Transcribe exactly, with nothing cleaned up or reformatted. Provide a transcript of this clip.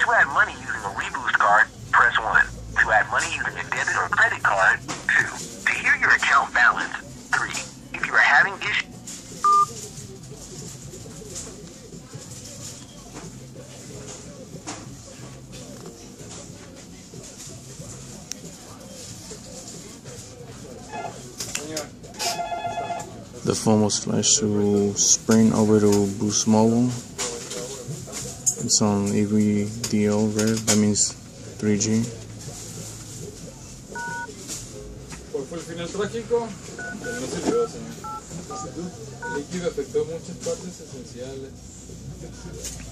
To add money using a Reboost card, press one. To add money using a debit or credit card, two. To hear your account balance, three. If you are having issues... The phone was flashed to Sprint over to BoostMobile. It's on E V D O red, that means three G. ¿Cuál fue el final trágico? Que no sirvió, señor. El líquido afectó muchas partes esenciales.